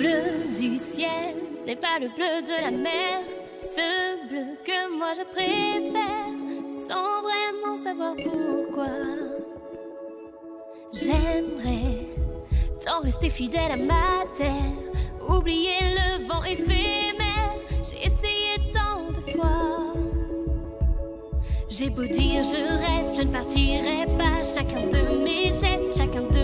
bleu du ciel n'est pas le bleu de la mer, ce bleu que moi je préfère, sans vraiment savoir pourquoi. J'aimerais tant rester fidèle à ma terre, oublier le vent éphémère, j'ai essayé tant de fois. J'ai beau dire je reste, je ne partirai pas, chacun de mes gestes, chacun de